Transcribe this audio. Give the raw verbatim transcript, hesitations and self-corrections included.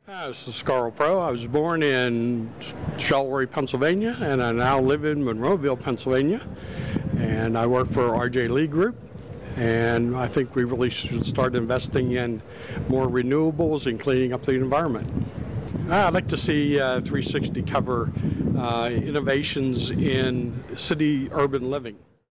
Hi, this is Carl Pro. I was born in Charlotte, Pennsylvania, and I now live in Monroeville, Pennsylvania. And I work for R J Lee Group. And I think we really should start investing in more renewables and cleaning up the environment. I'd like to see uh, three sixty cover uh, innovations in city urban living.